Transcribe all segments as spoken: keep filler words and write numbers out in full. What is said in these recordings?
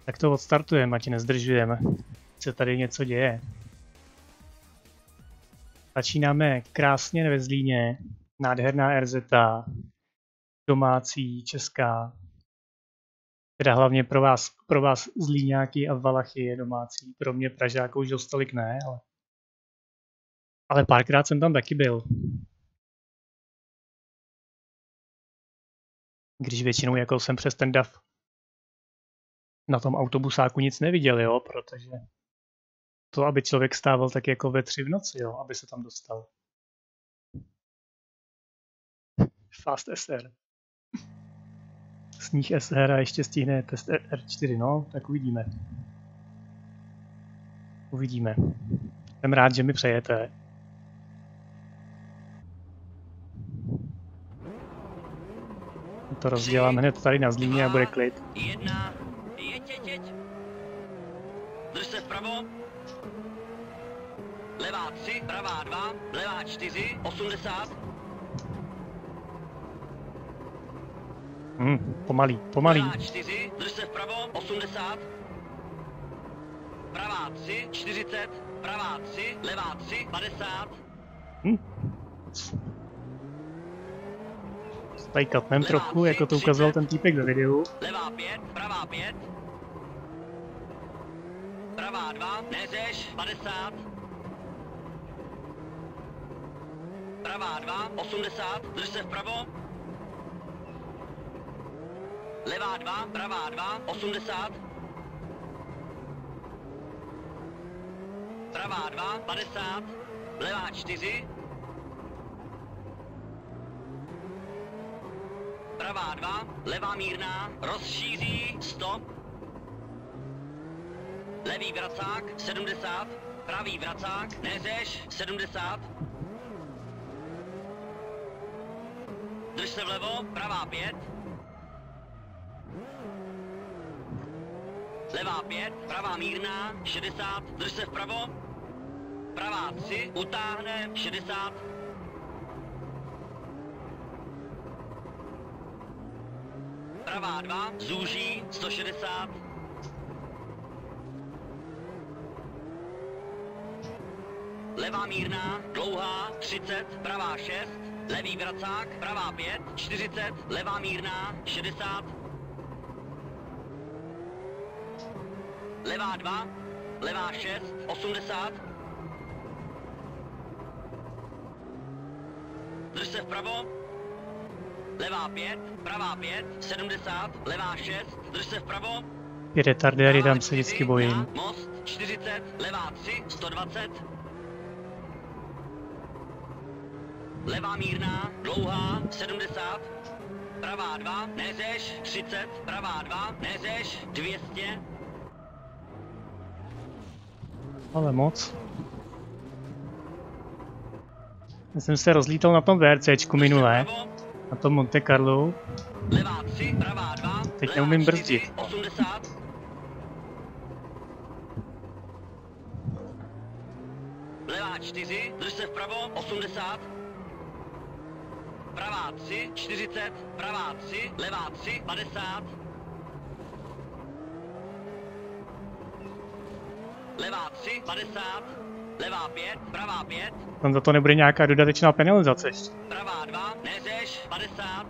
Tak to odstartujeme, ať nezdržujeme. Se tady něco děje. Začínáme krásně ve Zlíně. Nádherná R Z, domácí, česká. Teda hlavně pro vás, pro vás Zlíňáky a Valachy je domácí. Pro mě Pražáků už dost tolik ne, ale... Ale párkrát jsem tam taky byl. Když většinou jako jsem přes ten dav na tom autobusáku nic neviděl, jo, protože to, aby člověk stával tak jako ve tři v noci, jo, aby se tam dostal. Fast S R. Sníh S R a ještě stihne test R čtyři, no, tak uvidíme. Uvidíme. Jsem rád, že mi přejete. To rozdělám hned tady na Zlíně a bude klid. Jedna, jeď, jeď, jeď. Drž se vpravo. Levá tři, pravá dva, levá čtyři, osmdesát. Hmm, pomalý, pomalý. Levá čtyři, drž se vpravo, osmdesát. Pravá tři, čtyřicet, pravá tři, levá tři, padesát. Hmm. Tady katnem trochu, jako to ukazoval ten týpek ve videu. Levá pět, pravá pět. Pravá dva, neřeš, padesát. Pravá dva, osmdesát, drž se vpravo. Levá dva, pravá dva, osmdesát. Pravá dva, padesát. Levá čtyři. Pravá dva, levá mírná, rozšíří, sto. Levý vracák, sedmdesát. Pravý vracák, neřeš, sedmdesát. Drž se vlevo, pravá pět. Levá pět, pravá mírná, šedesát. Drž se vpravo. Pravá tři, utáhne, šedesát. Pravá dva, zúží, sto šedesát. Levá mírná, dlouhá, třicet, pravá šest. Levý vracák, pravá pět, čtyřicet, levá mírná, šedesát. Levá dva, levá šest, osmdesát. Drž se vpravo. Levá pět, pravá pět, sedmdesát, levá šest, drž se vpravo. Ty retardéry, tam se vždycky bojím. Most, čtyřicet, levá tři, sto dvacet. Levá mírná, dlouhá, sedmdesát. Pravá dva, neřeš, třicet, pravá dva, neřeš, dvě stě. Ale moc. Já jsem se rozlítal na tom VRCčku minule. Na tom Monte Carlo. Levá tři, pravá dva, teď neumím brzdit. osmdesát. Levá čtyři, drž se vpravo, osmdesát. Pravá tři, čtyřicet, pravá tři, levá tři, padesát. Levá tři, padesát. Levá pět, pravá pět. Tam za to nebude nějaká dodatečná penalizace ještě. Pravá dva, neřeš, padesát.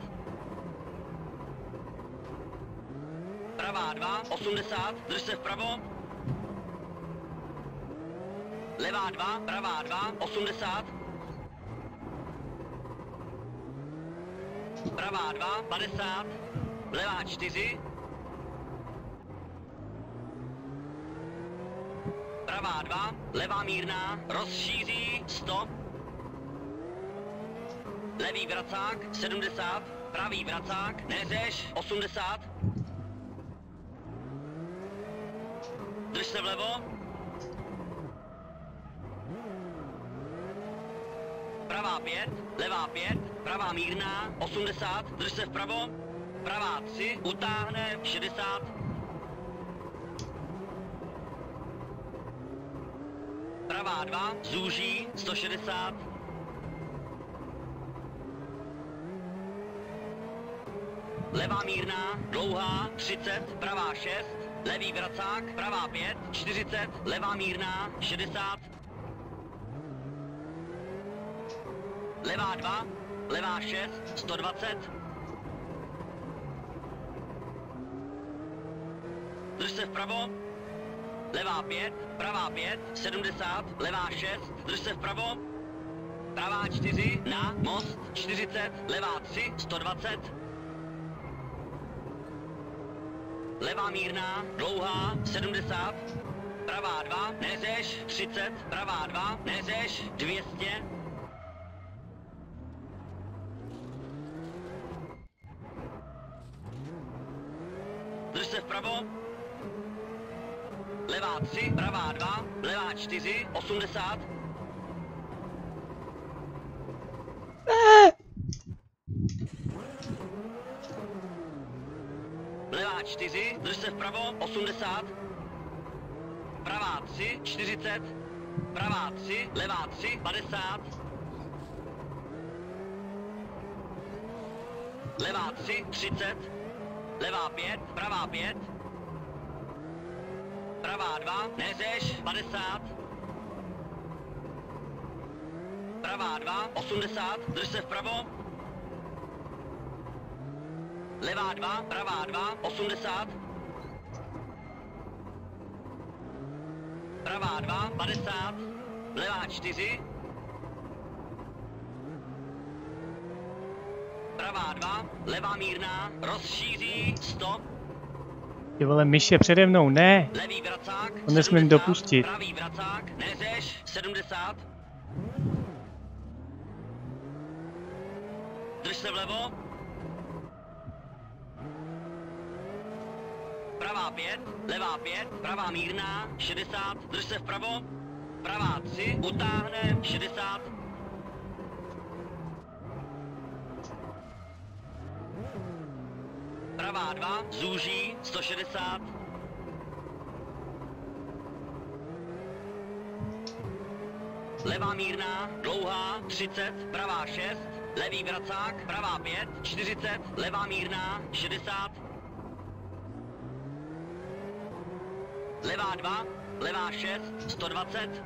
Pravá dva, osmdesát, drž se vpravo. Levá dva, pravá dva, osmdesát. Pravá dva, padesát. Levá čtyři. Pravá dva, levá mírná, rozšíří, sto. Levý vracák, sedmdesát. Pravý vracák, neřeš, osmdesát. Drž se vlevo. Pravá pět, levá pět, pravá mírná, osmdesát, drž se vpravo. Pravá tři, utáhne, šedesát. Pravá dva, zúží, sto šedesát. levá mírná, dlouhá, třicet, pravá šest, levý vracák, pravá pět, čtyřicet, levá mírná, šedesát, levá dva, levá šest, sto dvacet, drž se vpravo, levá pět, pravá pět, sedmdesát, levá šest, drž se vpravo, pravá čtyři, na, most, čtyřicet, levá tři, sto dvacet, levá mírná, dlouhá, sedmdesát, pravá dva, neřeš, třicet, pravá dva, neřeš, dvě stě, drž se vpravo, levá tři, pravá dva, levá čtyři, osmdesát, levá čtyři, drž se vpravo, osmdesát, pravá tři, čtyřicet, pravá tři, levá tři, padesát, levá tři, třicet, levá pět, pravá pět, pravá dva, neřeš, padesát, pravá dva, osmdesát, drž se vpravo, levá dva, pravá dva, osmdesát, pravá dva, padesát, levá čtyři, pravá dva, levá mírná, rozšíří, sto, Ty vole, myš je přede mnou, ne! levý vracák, To nesmím sedmdesát, dopustit. pravý vracák, neřeš, sedmdesát, drž se vlevo, pravá pět, levá pět, pravá mírná, šedesát, drž se vpravo, pravá tři, utáhne, šedesát, pravá dva, zúží, sto šedesát, levá mírná, dlouhá, třicet, pravá šest, levý vracák, pravá pět, čtyřicet, levá mírná, šedesát, levá dva, levá šest, sto dvacet,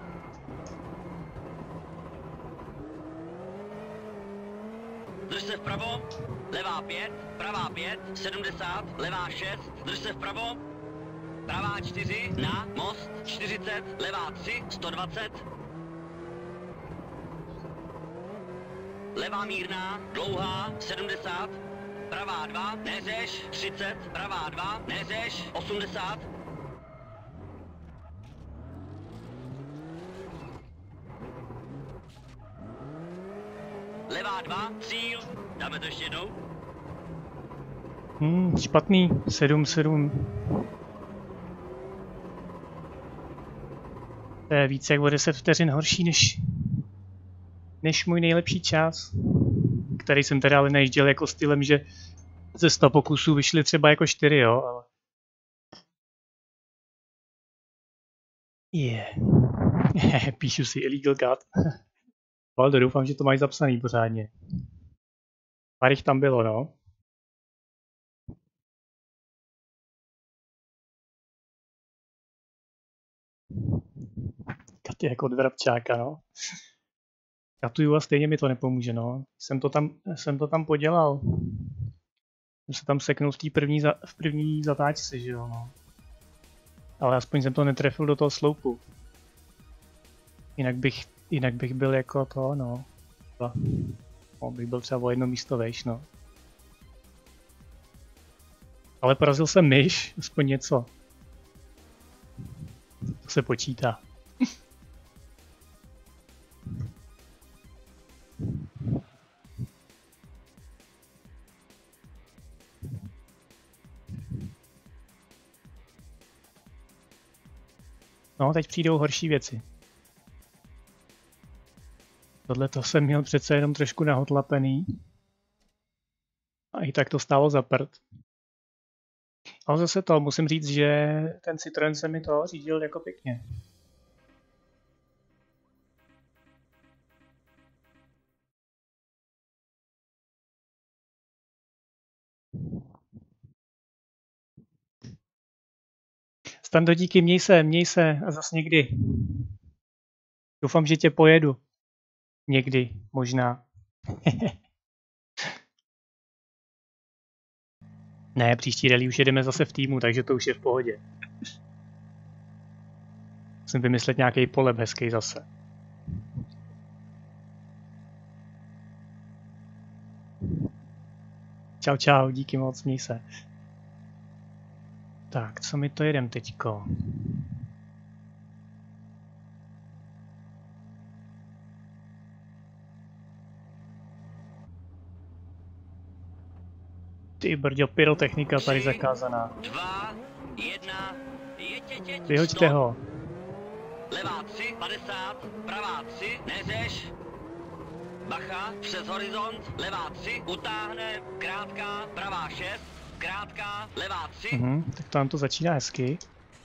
drž se vpravo, levá pět, pravá pět, sedmdesát, levá šest, drž se vpravo, pravá čtyři, na, most, čtyřicet, levá tři, sto dvacet, levá mírná, dlouhá, sedmdesát, pravá dva, neřeš, třicet, pravá dva, neřeš, osmdesát, levá dva, cíl, dáme to ještě jednou, Hmm, špatný. sedm sedm. To je více jak o deset vteřin horší než, než můj nejlepší čas. Který jsem teda ale najížděl jako stylem, že ze sto pokusů vyšly třeba jako čtyři, jo, ale... Yeah. Píšu si illegal cut. Ale doufám, že to mají zapsaný pořádně. Pár jich tam bylo, no. Kat je jako od vrabčáka, no. Katuju a stejně mi to nepomůže, no. Jsem to tam, jsem to tam podělal. Jsem se tam seknul v té první, za, v první zatáčce, že jo, no. Ale aspoň jsem to netrefil do toho sloupu. Jinak bych, jinak bych byl jako to, no. No, bych byl třeba o jedno místo vejš, no. Ale porazil jsem myš, aspoň něco. To se počítá. No, teď přijdou horší věci. Tohle to jsem měl přece jenom trošku nahotlapený. A i tak to stálo za prd. Ale zase to, musím říct, že ten Citroen se mi to řídil jako pěkně. Stando, díky, měj se, měj se a zas někdy. Doufám, že tě pojedu. Někdy, možná. Ne, příští rally už jedeme zase v týmu, takže to už je v pohodě. Musím vymyslet nějaký polep hezký zase. Čau, čau, díky moc, měj se. Tak, co mi to jedem teďko? Ty brďo, pyrotechnika tady zakázaná. Dva, jedna, jeď, jeď, jeď, Vyhoďte stop. ho. Levá tři, padesát, pravá tři, neřeš. Bacha, přes horizont, levá tři, utáhne, krátká, pravá šest, krátká, levá tři. Mhm, tak tam to začíná hezky.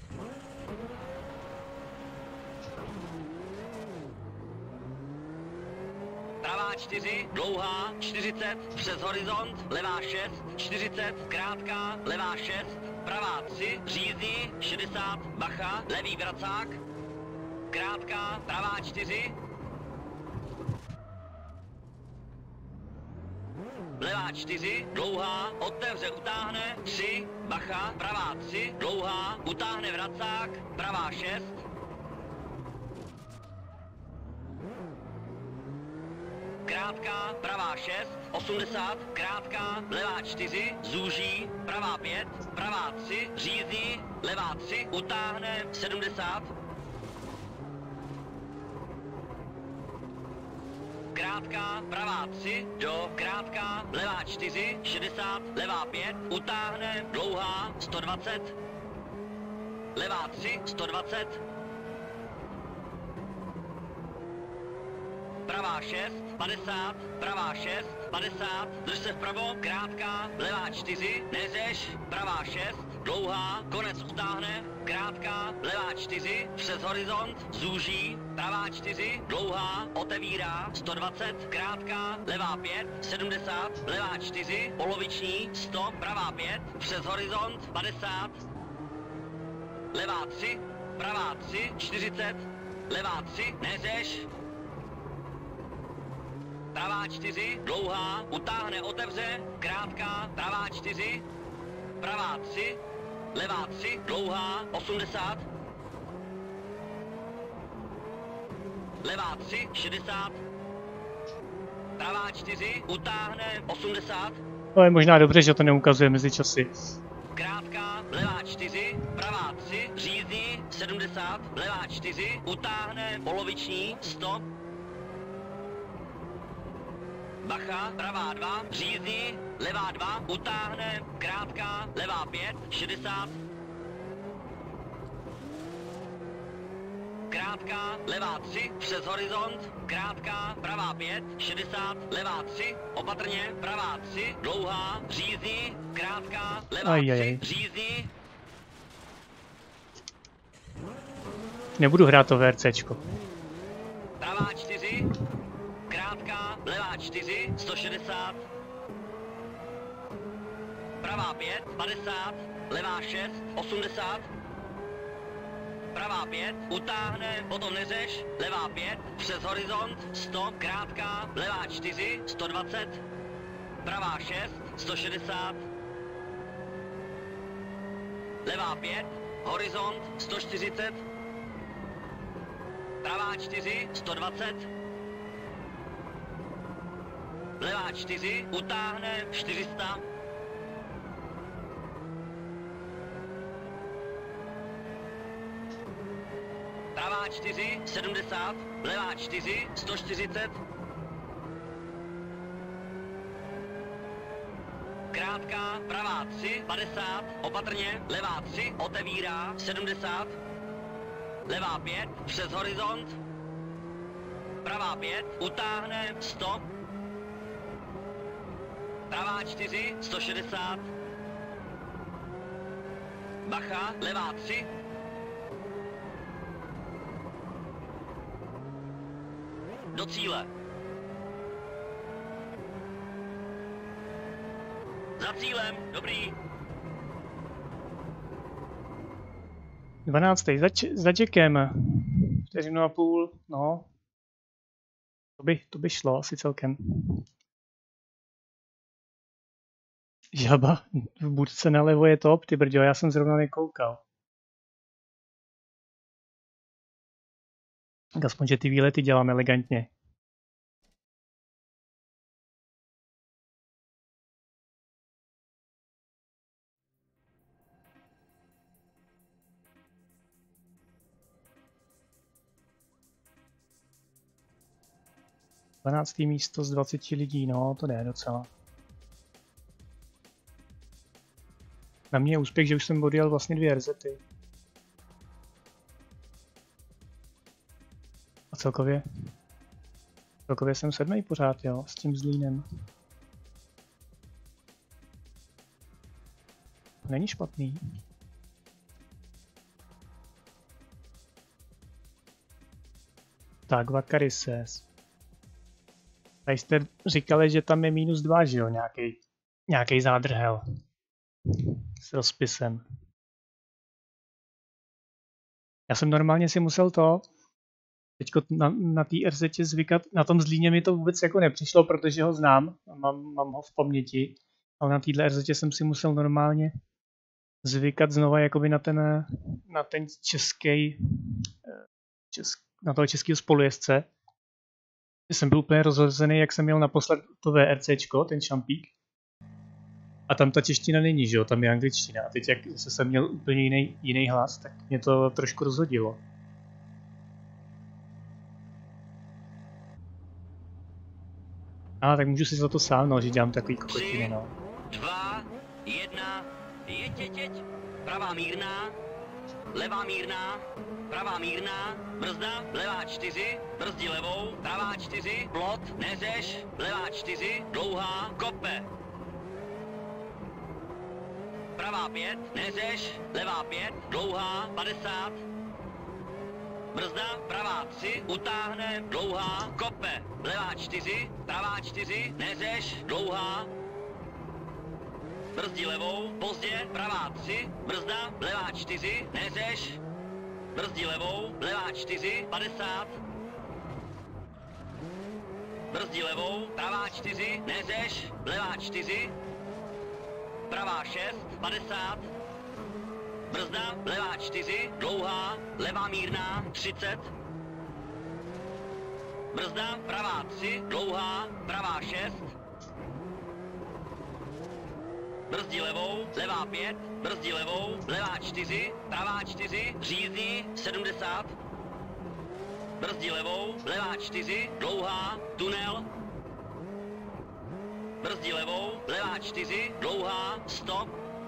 Pravá čtyři, dlouhá, čtyřicet, přes horizont, levá šest, čtyřicet, krátká, levá šest, pravá tři, řízí, šedesát, bacha, levý vracák, krátká, pravá čtyři, levá čtyři, dlouhá, otevře, utáhne, tři, bacha, pravá tři, dlouhá, utáhne vracák, pravá šest, krátká, pravá šest, osmdesát, krátká, levá čtyři, zúží, pravá pět, pravá tři, řízí, levá tři, utáhne, sedmdesát, krátká, pravá tři, do, krátká, levá čtyři, šedesát, levá pět, utáhne, dlouhá, sto dvacet, levá tři, sto dvacet, pravá šest, padesát, pravá šest, padesát, drž se vpravo, krátká, levá čtyři, neřeš, pravá šest, dlouhá, konec utáhne, krátká, levá čtyři, přes horizont, zúží, pravá čtyři, dlouhá, otevírá, sto dvacet, krátká, levá pět, sedmdesát, levá čtyři, poloviční, sto, pravá pět, přes horizont, padesát, levá tři, pravá tři, čtyřicet, levá tři, neřeš, pravá čtyři, dlouhá, utáhne, otevře, krátká, pravá čtyři, pravá tři, levá tři, dlouhá, osmdesát, levá tři, šedesát, pravá čtyři, utáhne, osmdesát, To je možná dobře, že to neukazuje mezi časy. krátká, levá čtyři, pravá tři, řízí, sedmdesát, levá čtyři, utáhne, poloviční, sto, bacha, pravá dva, řízí, levá dva, utáhne, krátká, levá pět, šedesát, krátká, levá tři, přes horizont, krátká, pravá pět, šedesát, levá tři, opatrně, pravá tři, dlouhá, řízí, krátká, levá Ajajaj. tři, řízí, Nebudu hrát to VRCčko. pravá čtyři, krátká, levá čtyři, sto šedesát, pravá pět, padesát, levá šest, osmdesát, pravá pět, utáhne, potom neřeš, levá pět, přes horizont, sto, krátká, levá čtyři, sto dvacet, pravá šest, sto šedesát, levá pět, horizont, sto čtyřicet, pravá čtyři, sto dvacet, levá čtyři, utáhne, čtyři sta, pravá čtyři, sedmdesát, levá čtyři, sto čtyřicet, krátká, pravá tři, padesát, opatrně, levá tři, otevírá, sedmdesát, levá pět, přes horizont, pravá pět, utáhne, sto, pravá čtyři, sto šedesát, bacha, levá tři, do cíle. Za cílem, dobrý. dvanáctý za, za Jackem. Vteřinu a půl, no. To by, to by šlo asi celkem. Žaba, v budce nalevo je top, ty brďo, já jsem zrovna nekoukal. Tak aspoň, že ty výlety dělám elegantně. dvanácté místo z dvaceti lidí, no to jde docela. Na mě je úspěch, že už jsem odjel vlastně dvě R Z ty. A celkově, celkově jsem sedmý pořád, jo, s tím Zlínem. Není špatný. Tak, Vakarises. Tady jste říkali, že tam je minus dva, že jo, nějaký, nějaký zádrhel. S rozpisem. Já jsem normálně si musel to, teďko na, na té R Z zvykat, na tom Zlíně mi to vůbec jako nepřišlo, protože ho znám, mám, mám ho v paměti, ale na téhle R Z jsem si musel normálně zvykat znova jakoby na ten, na ten český, česk, na toho českého spolujezdce. Jsem byl úplně rozhozený, jak jsem měl naposled to VRCčko, ten šampík. A tam ta čeština není, že jo, tam je angličtina. A teď jak jsem měl úplně jiný, jiný hlas, tak mě to trošku rozhodilo. A tak můžu si za to sám, no, že dělám takový kokotiny, no. dva, jedna, jeď, jeď, jeď. Pravá mírná, levá mírná, pravá mírná, brzda, levá čtyři, brzdí levou, pravá čtyři, plot, neřeš, levá čtyři, dlouhá, kope. Pravá pět, neřeš, levá pět, dlouhá, padesát. Brzda, pravá tři, utáhne, dlouhá, kope. Levá čtyři, pravá čtyři, neřeš, dlouhá. Brzdí levou, pozdě, pravá tři, brzda, levá čtyři, neřeš. Brzdí levou, levá čtyři, padesát. Brzdí levou, pravá čtyři, neřeš, levá čtyři. Pravá šest, padesát. Brzda, levá čtyři, dlouhá, levá mírná, třicet. Brzda, pravá tři, dlouhá, pravá šest. Brzdí levou, levá pět, brzdí levou, levá čtyři, pravá čtyři, řízní, sedmdesát. Brzdí levou, levá čtyři, dlouhá, tunel. Brzdí levou, levá čtyři, dlouhá, stop.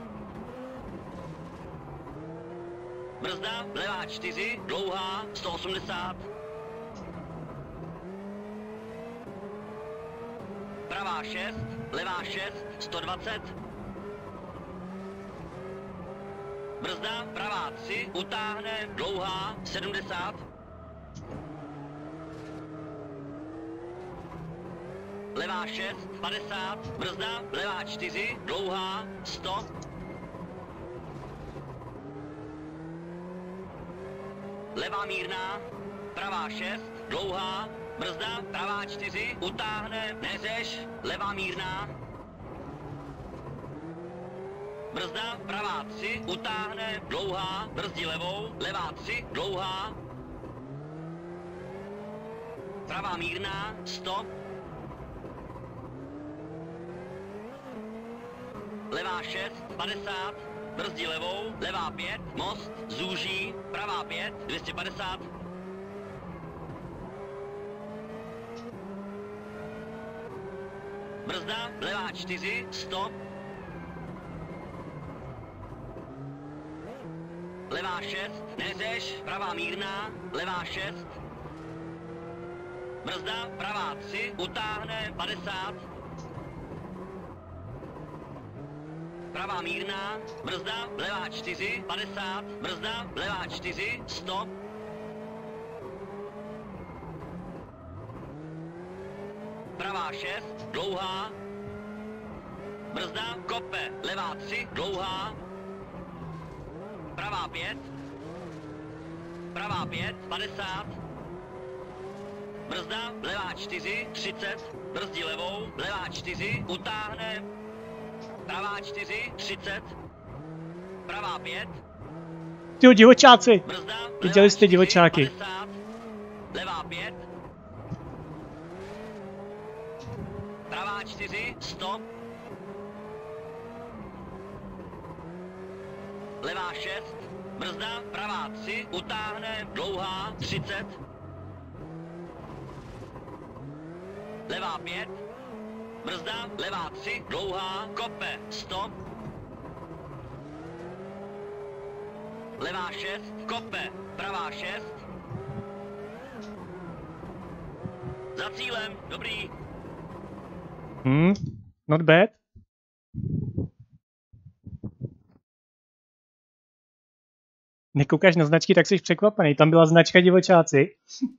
Brzda, levá čtyři, dlouhá, sto osmdesát. Pravá šest, levá šest, sto dvacet. Brzda, pravá tři, utáhne, dlouhá, sedmdesát. Levá šest, padesát, brzda, levá čtyři, dlouhá, sto. Levá mírná, pravá šest, dlouhá, brzda, pravá čtyři, utáhne, neřeš, levá mírná. Brzda, pravá tři, utáhne, dlouhá, brzdí levou, levá tři, dlouhá. Pravá mírná, sto. Levá šest, padesát, brzdí levou, levá pět, most, zúží, pravá pět, dvě stě padesát. Brzda, levá čtyři, sto. Levá šest, neřeš, pravá mírná, levá šest. Brzda, pravá tři, utáhne, padesát. Pravá mírná, brzda, levá čtyři, padesát, brzda, levá čtyři, sto. Pravá šest, dlouhá. Brzda, kope, levá tři, dlouhá. Pravá pět. pravá pět, padesát. Brzda, levá čtyři, třicet, brzdí levou, levá čtyři, utáhne. Pravá čtyři, třicet, pravá pět. Tyjo, divočáci! Brzda, Viděli jste divočáky? padesát, levá pět. Pravá čtyři, stop. Levá šest, brzda, pravá tři, utáhne, dlouhá, třicet. Levá pět, brzda, levá tři, dlouhá, kope, stop. Levá šest, kope, pravá šest. Za cílem, dobrý. Hmm, not bad. Nekoukáš na značky, tak jsi překvapený. Tam byla značka divočáci.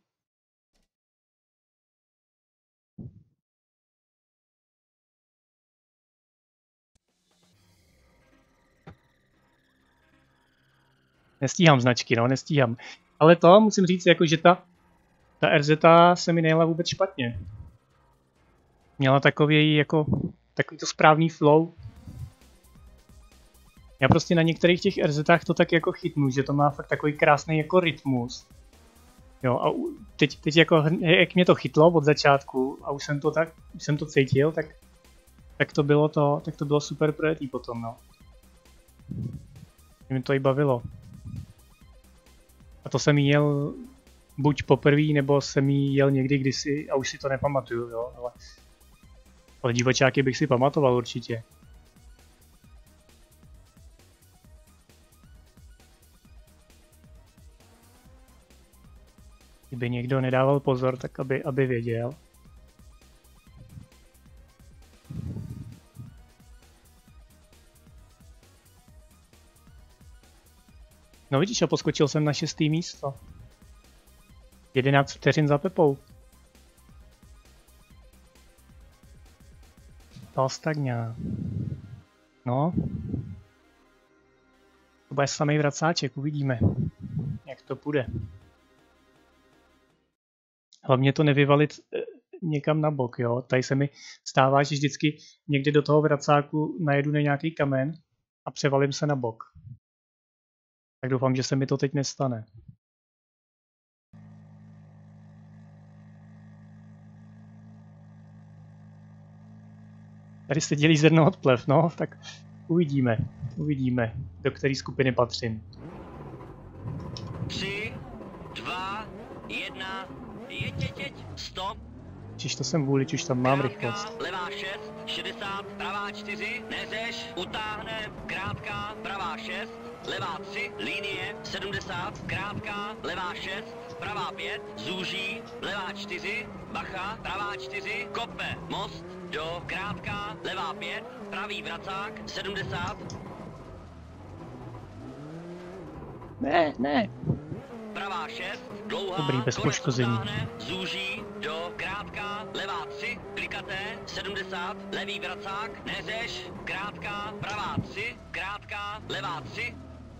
Nestíhám značky, no, nestíhám. Ale to musím říct, jako, že ta, ta R Z se mi nejela vůbec špatně. Měla takový, jako, takový to správný flow. Já prostě na některých těch R Z to tak jako chytnu, že to má fakt takový krásný jako rytmus. Jo, a teď, teď jako, jak mě to chytlo od začátku a už jsem to tak, už jsem to cítil, tak, tak to bylo to, tak to bylo super projetý potom, no. Mě to i bavilo. A to jsem jel buď poprvé, nebo jsem jel někdy kdysi a už si to nepamatuju, jo, ale, ale divočáky bych si pamatoval určitě. Kdyby někdo nedával pozor, tak aby, aby věděl. No vidíš, a poskočil jsem na šestý místo. jedenáct vteřin za Pepou. Pastagňa. No. To bude samý vracáček, uvidíme, jak to půjde. Hlavně to nevyvalit někam na bok, jo. Tady se mi stává, že vždycky někde do toho vracáku najedu na nějaký kamen a převalím se na bok. Tak doufám, že se mi to teď nestane. Tady se dělí zrno od plev, no, tak uvidíme, uvidíme, do které skupiny patřím. tři, dva, jedna, jeď, jeď, jeď, stop. Čiž to jsem vůlič, už tam mám Krátká, rychlost. levá šest, šedesát, pravá čtyři, nezeš, utáhne, krátká, pravá šest, levá tři, linie, sedmdesát, krátká, levá šest, pravá pět, zúží, levá čtyři, bacha, pravá čtyři, kope, most, do, krátká, levá pět, pravý vracák, sedmdesát. Ne, ne. Pravá šest, dlouhá, Dobrý, bez konec poškození. utáhne, zúží, do, krátká, levá tři, klikaté, sedmdesát, levý vracák, nezeš, krátká, pravá tři, krátká, levá tři,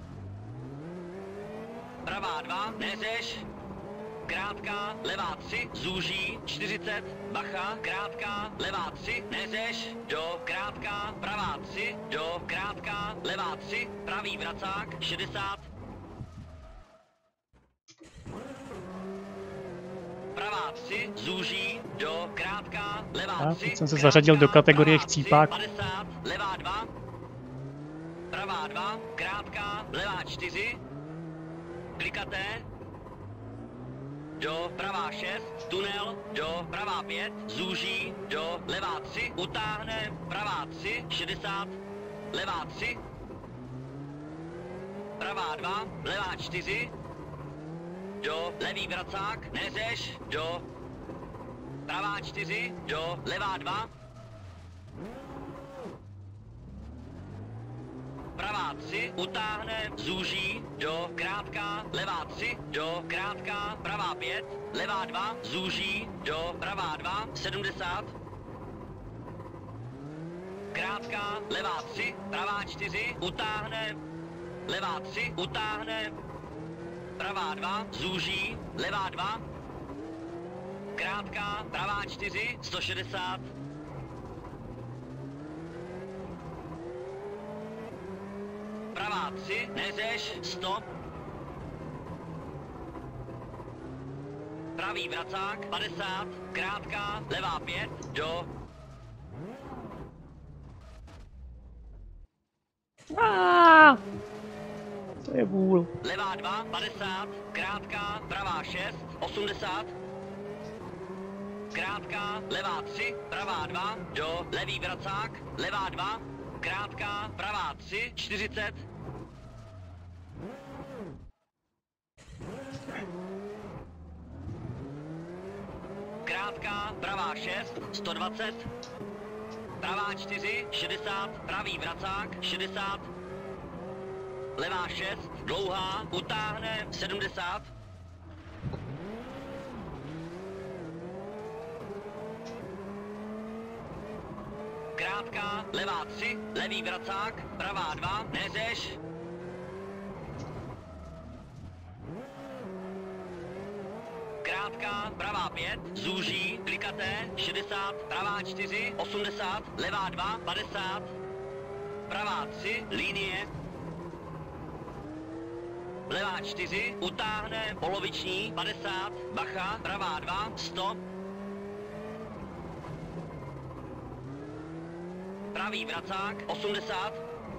pravá dva, nezeš, krátká, levá tři, zúží, čtyřicet, bacha, krátká, levá tři, nezeš, do, krátká, pravá tři, do, krátká, levá tři, pravý vracák, šedesát, pravá tři, zúží, do, krátká, levá A tři, teď jsem se krátká, zařadil do kategorie pravá chcípák. tři, padesát, levá dva, pravá dva, krátká, levá čtyři, klikaté, do, pravá šest, tunel, do, pravá pět, zúží, do, levá tři, utáhne, pravá tři, šedesát, levá tři, pravá dva, levá čtyři, do, levý vracák, nezeš, do, pravá čtyři, do, levá dva, pravá tři, utáhne, zúží, do, krátká, levá tři, do, krátká, pravá pět, levá dva, zúží, do, pravá dva, sedmdesát, krátká, levá tři, pravá čtyři, utáhne, levá tři, utáhne, pravá dva, zúží, levá dva, krátká, pravá čtyři, sto šedesát, pravá tři, neřeš, stop, pravý vracák, padesát, krátká, levá pět, do. Ah! To je vůl. Levá dva, padesát, krátká, pravá šest, osmdesát, krátká, levá tři, pravá dva, do, levý vracák, levá dva, krátká, pravá tři, čtyřicet, krátká, pravá šest, sto dvacet, pravá čtyři, šedesát, pravý vracák, šedesát, levá šest, dlouhá, utáhne, sedmdesát, krátká, levá tři, levý vracák, pravá dva, neřeš, krátká, pravá pět, zúží, klikaté, šedesát, pravá čtyři, osmdesát, levá dva, padesát, pravá tři, linie, levá čtyři, utáhne, poloviční, padesát, bacha, pravá dva, stop, pravý vracák, osmdesát,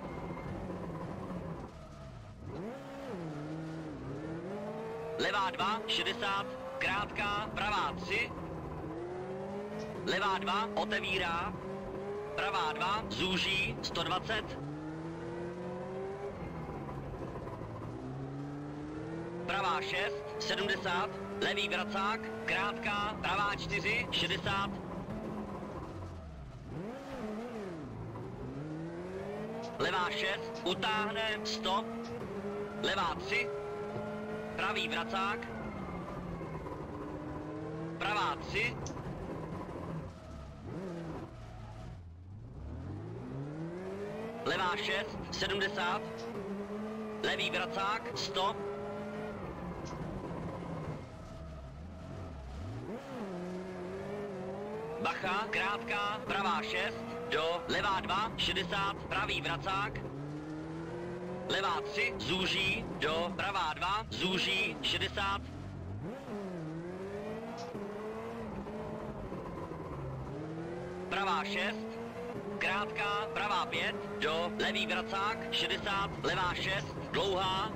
levá dva, šedesát, krátká, pravá tři, levá dva, otevírá, pravá dva, zúží, sto dvacet, pravá šest, sedmdesát, levý vracák, krátká, pravá čtyři, šedesát, levá šest, utáhne, stop, levá tři, pravý vracák, pravá tři, levá šest, sedmdesát, levý vracák, stop, bacha, krátká, pravá šest, do, levá dva, šedesát, pravý vracák, levá tři, zúží, do, pravá dva, zúží, šedesát, pravá šest, krátká, pravá pět, do, levý vracák, šedesát, levá šest, dlouhá,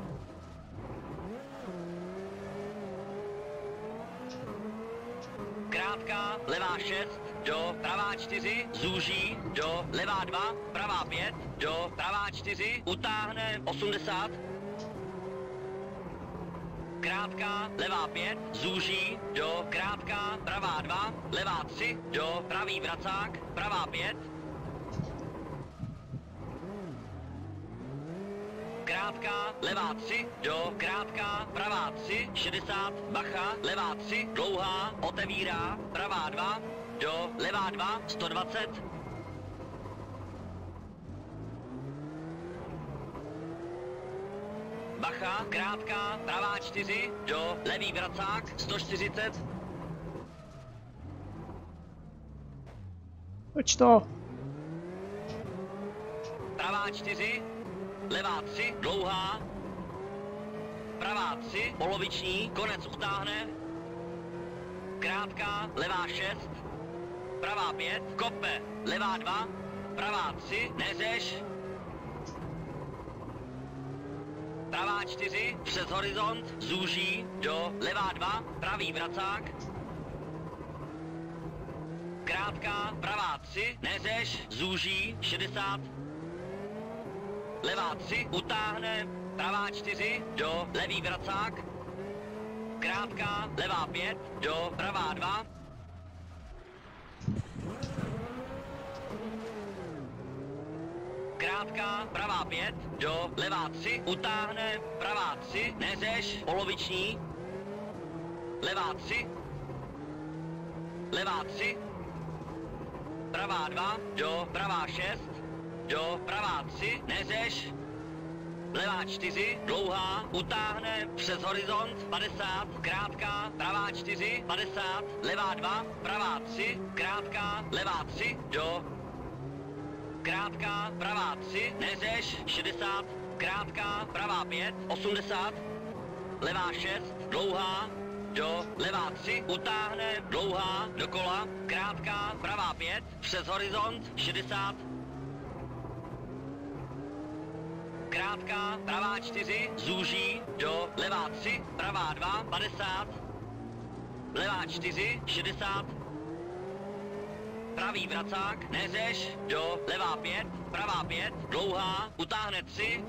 krátká, levá šest, do, pravá čtyři, zúží, do, levá dva, pravá pět, do, pravá čtyři, utáhne, osmdesát, krátká, levá pět, zúží, do, krátká, pravá dva, levá tři, do, pravý vracák, pravá pět, krátká, levá tři, do, krátká, pravá tři, šedesát, bacha, levá tři, dlouhá, otevírá, pravá dva, do, levá dva, sto dvacet, bacha, krátká, pravá čtyři, do, levý vracák, sto čtyřicet, Pojď to. pravá čtyři, levá tři, dlouhá, pravá tři, poloviční, konec utáhne, krátká, levá šest, pravá pět, kope, levá dva, pravá tři, neřeš, pravá čtyři, přes horizont, zúží, do, levá dva, pravý vracák, krátká, pravá tři, neřeš, zúží, šedesát, levá tři, utáhne, pravá čtyři, do, levý vracák, krátká, levá pět, do, pravá dva, krátká, pravá pět, do, levá tři, utáhne, pravá tři, neřeš, poloviční, levá tři, levá tři, pravá dva, do, pravá šest, do, pravá tři, neřeš, levá čtyři, dlouhá, utáhne přes horizont, padesát, krátká, pravá čtyři, padesát, levá dva, pravá tři, krátká, levá tři, do. Krátká, pravá tři, neřeš, šedesát, krátká, pravá pět, osmdesát, levá šest, dlouhá, do, levá tři, utáhne, dlouhá, dokola, krátká, pravá pět, přes horizont, šedesát, krátká, pravá čtyři, zúží, do, levá tři, pravá dva, padesát, levá čtyři, šedesát, pravý vracák, neřeš, do, levá pět, pravá pět, dlouhá, utáhne tři,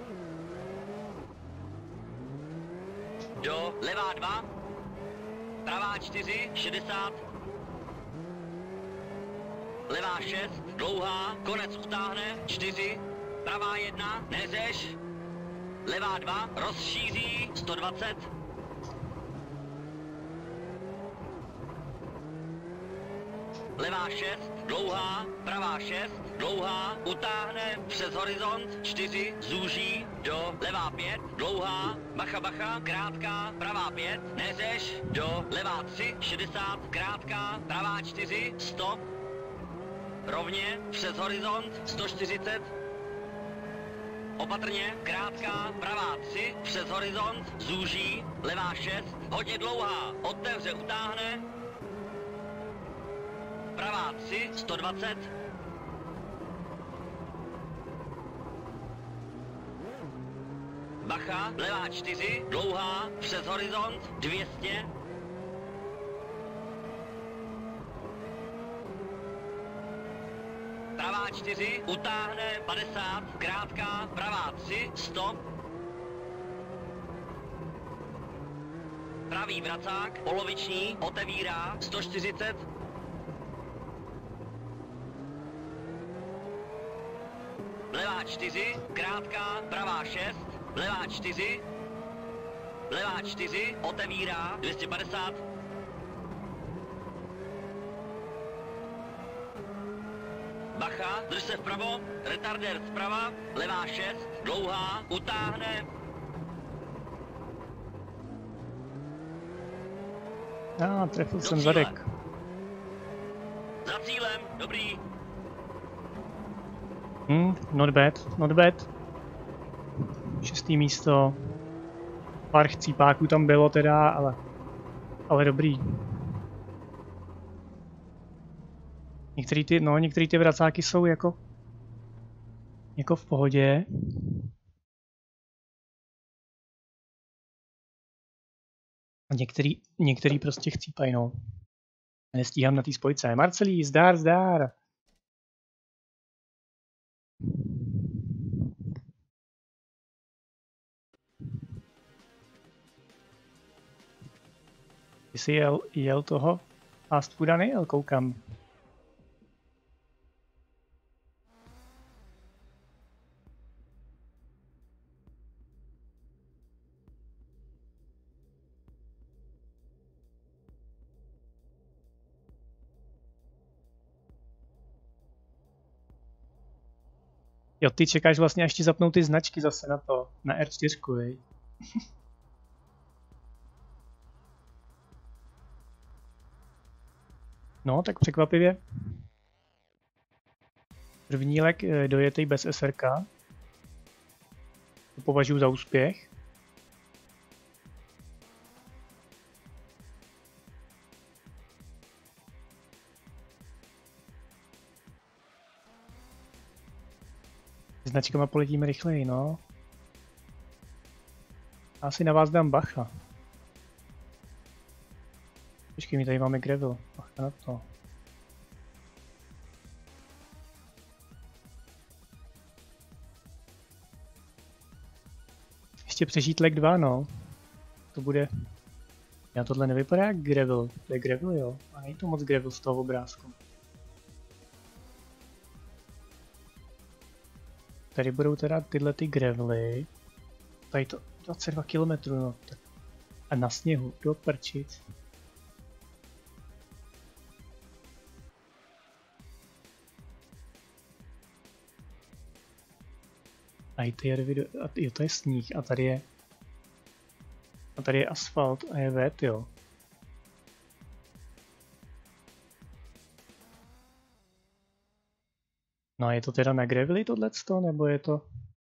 do, levá dva, pravá čtyři, šedesát, levá šest, dlouhá, konec utáhne, čtyři, pravá jedna, neřeš, levá dva, rozšíří, sto dvacet, levá šest, dlouhá, pravá šest, dlouhá, utáhne, přes horizont, čtyři, zúží, do, levá pět, dlouhá, bacha bacha, krátká, pravá pět, neřeš, do, levá tři, šedesát, krátká, pravá čtyři, sto, rovně, přes horizont, sto čtyřicet, opatrně, krátká, pravá tři, přes horizont, zúží, levá šest, hodně dlouhá, otevře, utáhne, pravá tři, sto dvacet, bacha, levá čtyři, dlouhá, přes horizont, dvě stě, pravá čtyři, utáhne, padesát, krátká, pravá tři, sto, pravý vracák, poloviční, otevírá, sto čtyřicet, levá čtyři, krátká, pravá šest, levá čtyři, levá čtyři, otevírá, dvě stě padesát, bacha, drž se vpravo, retardér zprava, levá šest, dlouhá, utáhne, A ah, trefil do jsem cíle. zadek. Za cílem, dobrý. Hm, not bad, not bad. Šestý místo. Pár chcípáků tam bylo teda, ale, ale dobrý. Některý ty, no, některý ty vracáky jsou jako, jako v pohodě. A některý, některý prostě chcípají, no. Nestíhám na té spojce. Marcelí, zdár, zdár. Ty jsi jel, jel toho fast fooda nejel, koukám. Jo, ty čekáš vlastně, až ti zapnou ty značky zase na to, na R čtyři, vej. No, tak překvapivě. První lek dojetej bez S R K. To považuji za úspěch. Značkama poletíme rychleji, no. Asi na vás dám bacha. Počkej, my tady máme gravel. Bacha na to. Ještě přežít lek dva, no. To bude... Já tohle nevypadá jak gravel. To je gravel, jo. A není to moc gravel z toho obrázku. Tady budou teda tyhle ty gravely. Tady to dvacet dva kilometrů, no. A na sněhu, do prčic. A A tady je, jo, to je sníh a tady je a tady je asfalt a je vét, jo. No a je to teda na gravely tohleto, nebo je to...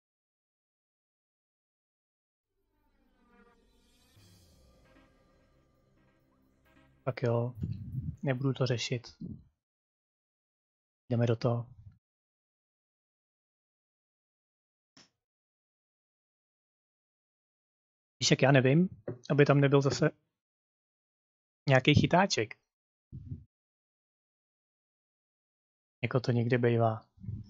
Tak jo, nebudu to řešit. Jdeme do toho. Víš, jak já nevím, aby tam nebyl zase nějaký chytáček. Jako to někde bývá.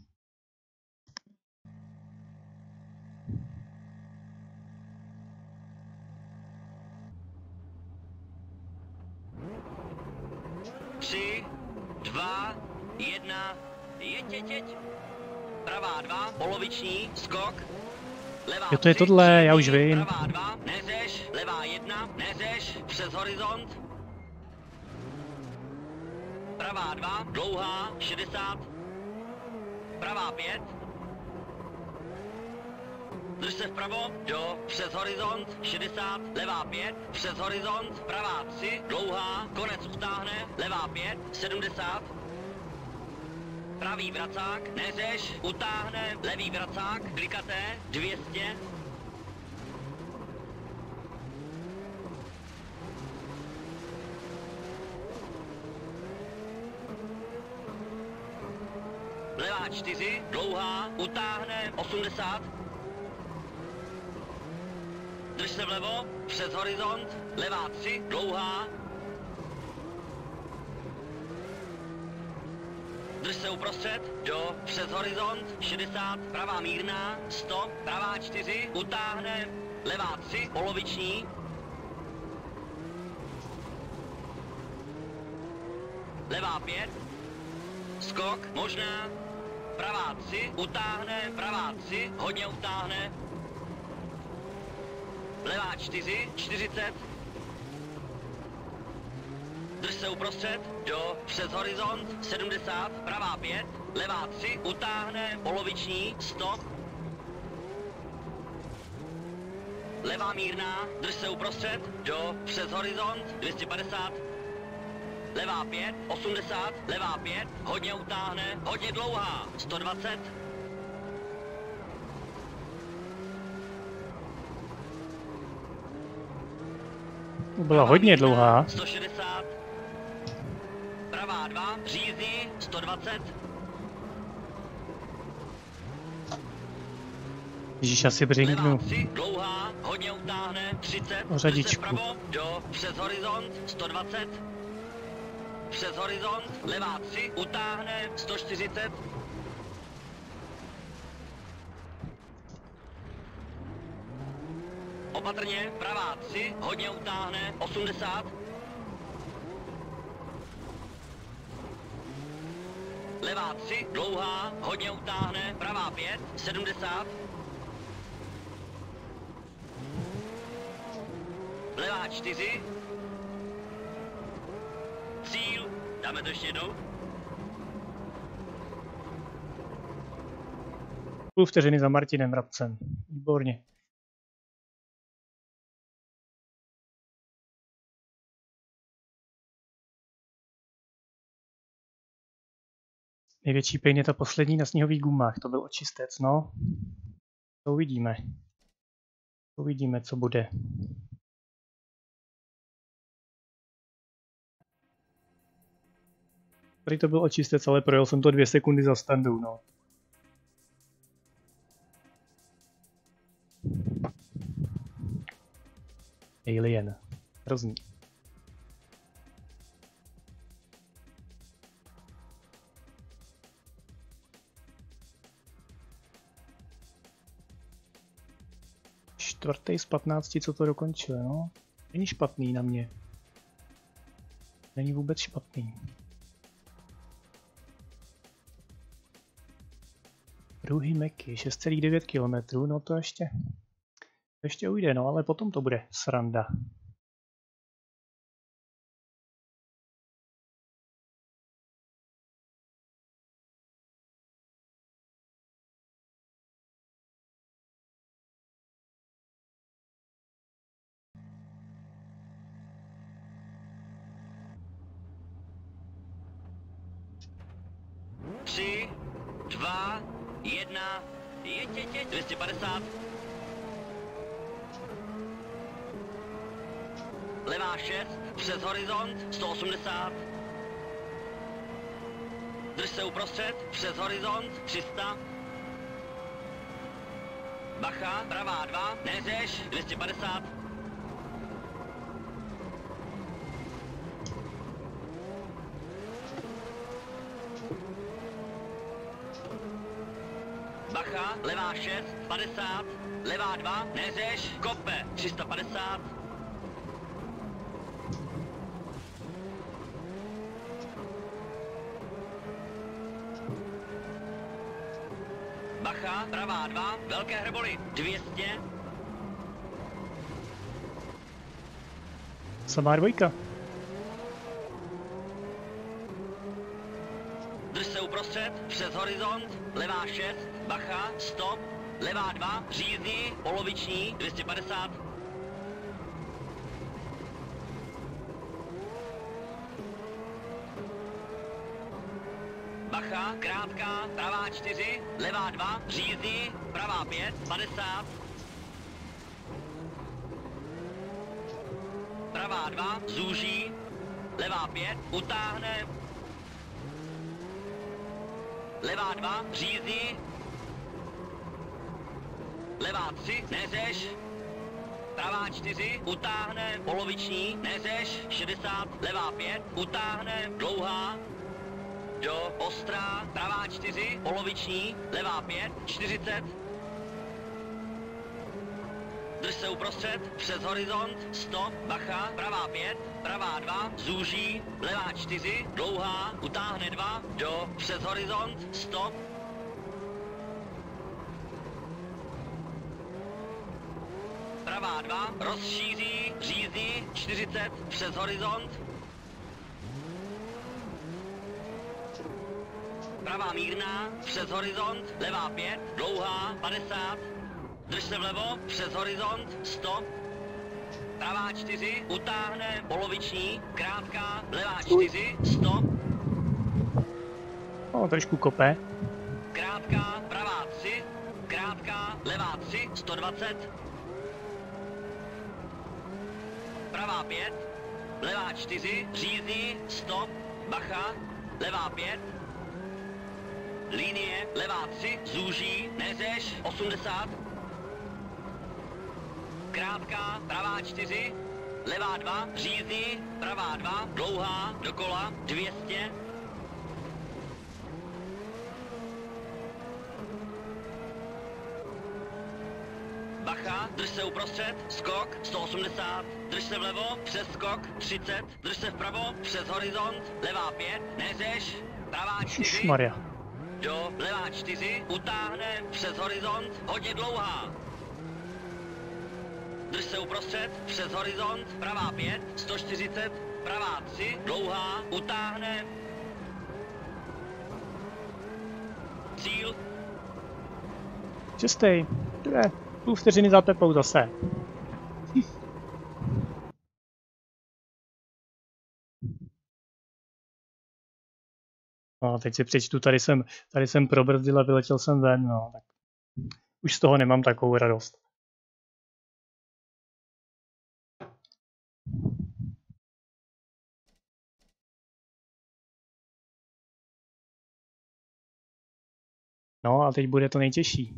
Tři, dva, jedna, jeď, jeď, jeď. Pravá dva, poloviční, skok. Levá Jo, to je tři, tohle, já už vím. Pravá dva, neřeš, levá jedna, neřeš, přes horizont. Pravá dva, dlouhá, šedesát. Pravá pět. Drž se vpravo, do, přes horizont, šedesát, levá pět, přes horizont, pravá tři, dlouhá, konec utáhne, levá pět, sedmdesát. Pravý vracák, neřeš, utáhne, levý vracák, klikaté, dvě stě. Levá čtyři, dlouhá, utáhne, osmdesát. Drž se vlevo, přes horizont, levá tři, dlouhá. Drž se uprostřed, do, přes horizont, šedesát, pravá mírná, sto, pravá čtyři, utáhne, levá tři, poloviční. Levá pět, skok, možná, pravá tři, utáhne, pravá tři, hodně utáhne. Levá čtyři, čtyřicet. Drž se uprostřed, do, přes horizont, sedmdesát, pravá pět, levá tři, utáhne, poloviční, sto. Levá mírná, drž se uprostřed, do, přes horizont, dvě stě padesát. Levá pět, osmdesát, levá pět, hodně utáhne, hodně dlouhá, sto dvacet. Byla hodně dlouhá. sto šedesát. Pravá dva, řízí, sto dvacet. Ježíš, asi břinknu. Levá tři, dlouhá, hodně utáhne, třicet. O řadičku. Vpravo, do, přes horizont, sto dvacet. Přes horizont, levá tři, utáhne, sto čtyřicet. Opatrně, pravá tři, hodně utáhne, osmdesát. Levá tři, dlouhá, hodně utáhne, pravá pět, sedmdesát. Levá čtyři. Cíl, dáme to ještě jednou. Půl vteřiny za Martinem Vrabcem. Výborně. Největší pain je ta poslední na sněhových gumách. To byl očistec, no. To uvidíme. Uvidíme, co bude. Tady to byl očistec, ale projel jsem to dvě sekundy za standou, no. Alien. Hrozný. Čtvrtý z patnácti, co to dokončil, no. Není špatný na mě. Není vůbec špatný. Druhý meky, šest celá devět kilometrů, no to ještě, to ještě ujde, no ale potom to bude sranda. tři, dva, jedna, jeď, jeď, jeď, dvě stě padesát. Levá šest, přes horizont, sto osmdesát. Drž se uprostřed, přes horizont, tři sta. Bacha, pravá dva, neřeš, dvě stě padesát. Bacha, levá šest, padesát, levá dva, neřeš, kope, tři sta padesát. Bacha, pravá dva, velké hrboly, dvě stě. Samá dvojka. Drž se uprostřed, přes horizont, levá šest, bacha, stop, levá dva, řízní, poloviční, dvě stě padesát. Bacha, krátká, pravá čtyři, levá dva, řízní, pravá pět, padesát. Pravá dva, zúží, levá pět, utáhne. Levá dva, řízní. Levá tři, neřeš. Pravá čtyři, utáhne, poloviční, neřeš, šedesát. Levá pět, utáhne, dlouhá. Do ostrá, pravá čtyři, poloviční, levá pět, čtyřicet. Drž se uprostřed, přes horizont, stop, bacha, pravá pět, pravá dva, zúží, levá čtyři, dlouhá, utáhne dva, do, přes horizont, stop. Pravá dva, rozšíří, řízí, čtyřicet, přes horizont. Pravá mírná, přes horizont, levá pět, dlouhá, padesát. Drž se vlevo, přes horizont, stop. Pravá čtyři, utáhne, poloviční, krátká, levá čtyři, stop. No, trošku kope. Krátká, pravá tři, krátká, levá tři, sto dvacet. Pravá pět, levá čtyři, řízní, stop, bacha, levá pět. Linie, levá tři, zúží, neřeš, osmdesát. Krátká, pravá čtyři, levá dva, řízní, pravá dva, dlouhá, dokola, dvě stě. Bacha, drž se uprostřed, skok, sto osmdesát. Drž se vlevo, přes skok, třicet. Drž se vpravo, přes horizont, levá pět, neřeš, pravá čtyři. Ježišmarja. Do, levá čtyři, utáhne, přes horizont, hodně dlouhá. Drž se uprostřed, přes horizont, pravá pět, sto čtyřicet, pravá tři, dlouhá, utáhne. Cíl. Čistý. Dvě. Půl vteřiny za tepou zase. No, teď si přečtu, tady jsem, tady jsem probrzdil a vyletěl jsem ven, no. Tak už z toho nemám takovou radost. No a teď bude to nejtěžší.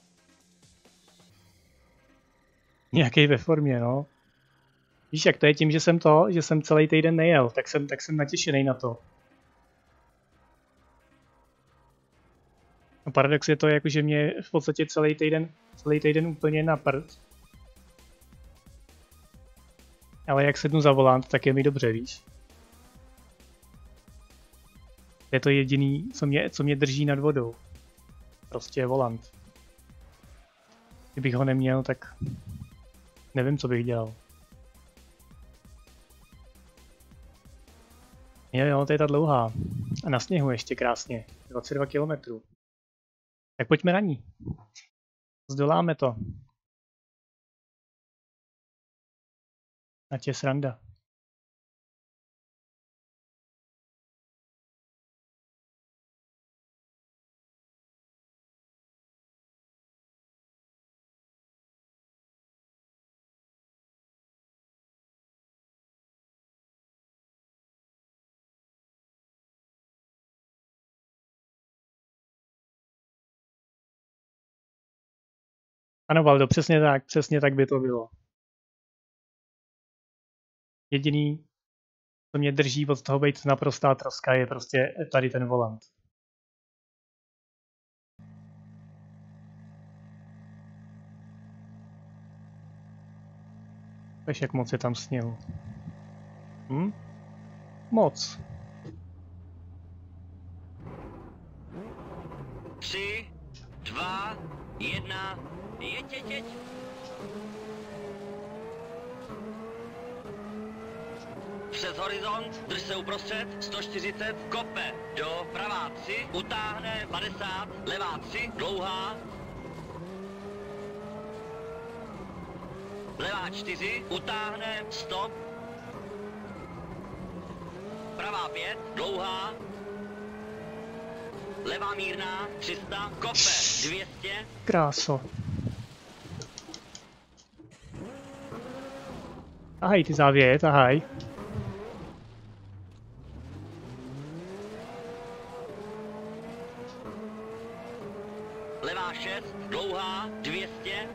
Nějaký ve formě, no. Víš, jak to je tím, že jsem to, že jsem celý týden nejel, tak jsem, tak jsem natěšený na to. A paradox je to, jako, že mě v podstatě celý týden, celý týden úplně na prd. Ale jak sednu za volant, tak je mi dobře, víš. Je to jediný, co mě, co mě drží nad vodou. Prostě je volant. Kdybych ho neměl, tak nevím, co bych dělal. Jo, jo, to je ta dlouhá. A na sněhu ještě krásně. dvacet dva kilometrů. Tak pojďme na ní. Zdoláme to. Ať je sranda. Ano, Valdo, přesně tak, přesně tak by to bylo. Jediný, co mě drží od toho být naprostá troska, je prostě tady ten volant. Víš, jak moc je tam sněhu. Hm? Moc. Tři, dva, jedna, jeď, jeď, jeď. Přes horizont, drž se uprostřed, sto čtyřicet, kope, do pravá tři, utáhne padesát, levá tři, dlouhá. Levá čtyři, utáhne, stop. Pravá pět, dlouhá. Levá mírná, tři sta, kope, dvě stě. Kráso. Tahaj ty závěje, tahaj. Levá šest, dlouhá, dvě stě.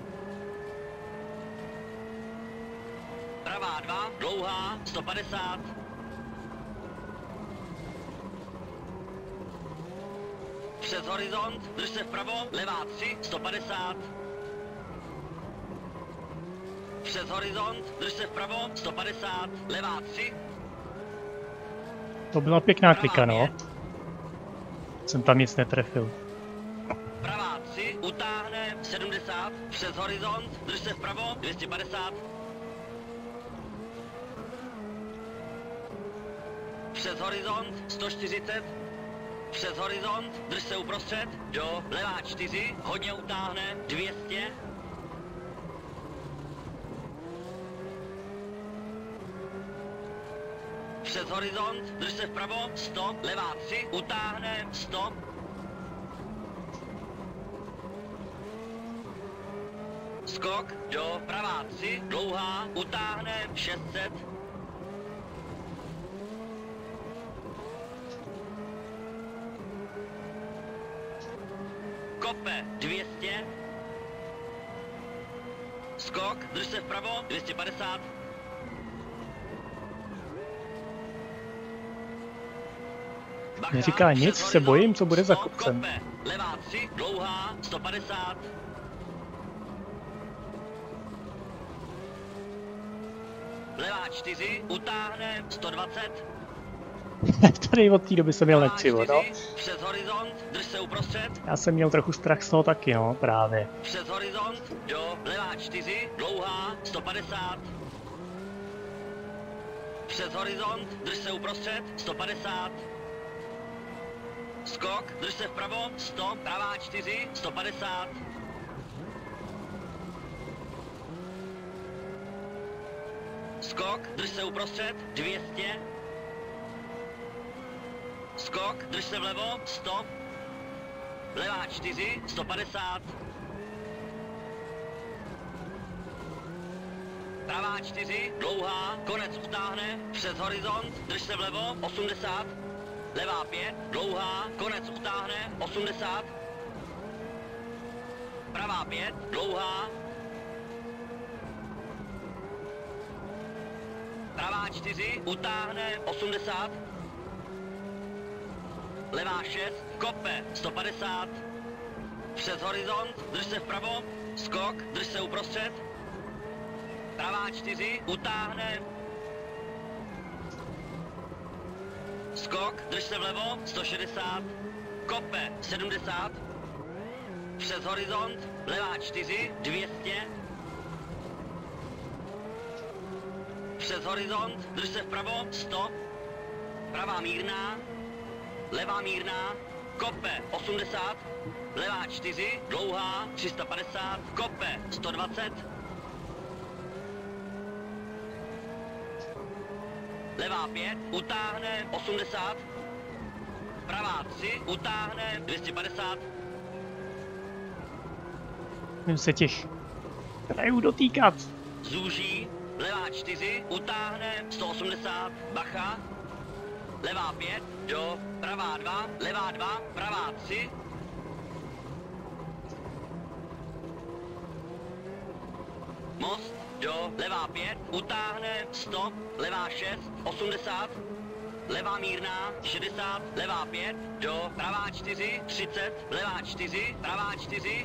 Pravá dva, dlouhá, sto padesát. Přes horizont, drž se vpravo, levá tři, sto padesát. Přes horizont, drž se vpravo, sto padesát, levá tři. To byla pěkná klika, no. Jsem tam nic netrefil. Pravá tři, utáhne, sedmdesát, přes horizont, drž se vpravo, dvě stě padesát. Přes horizont, sto čtyřicet. Přes horizont, drž se uprostřed, do levá čtyři, hodně utáhne, dvě stě. Přes horizont, drž se vpravo, sto, levá tři, utáhne, sto. Skok, do pravá tři, dlouhá, utáhne, šest set. Kope, dvě stě. Skok, drž se vpravo, dvě stě padesát. Bacha, Neříká nic, přes se bojím, co bude za sto, kopcem. Kope, levá tři, dlouhá, sto padesát. Levá čtyři, utáhne, sto dvacet. Tady od té doby jsem měl nekřivo, no. Přes horizont, drž se uprostřed. Já jsem měl trochu strach z toho taky, no, právě. Přes horizont, do levá čtyři, dlouhá, sto padesát. Přes horizont, drž se uprostřed, sto padesát. Skok, drž se vpravo, sto, pravá čtyři, sto padesát. Skok, drž se uprostřed, dvě stě. Skok, drž se vlevo, sto. Levá čtyři, sto padesát. Pravá čtyři, dlouhá, konec utáhne, přes horizont, drž se vlevo, osmdesát. Levá pět, dlouhá, konec utáhne, osmdesát. Pravá pět, dlouhá. Pravá čtyři, utáhne, osmdesát. Levá šest, kope, sto padesát. Přes horizont, drž se vpravo, skok, drž se uprostřed. Pravá čtyři, utáhne. Skok, drž se vlevo, sto šedesát. Kope, sedmdesát. Přes horizont, levá čtyři, dvě stě. Přes horizont, drž se vpravo, sto. Pravá mírná. Levá mírná, kope, osmdesát. Levá čtyři, dlouhá, tři sta padesát. Kope, sto dvacet. Levá pět, utáhne, osmdesát. Pravá tři, utáhne, dvě stě padesát. Můžu se těch krajů dotýkat. Zúží, levá čtyři, utáhne, sto osmdesát. Bacha. Levá pět, do, pravá dva, levá dva, pravá tři. most, do, levá pět, utáhne, stop, levá šest, osmdesát, levá mírná, šedesát, levá pět, do, pravá čtyři, třicet, levá čtyři, pravá čtyři,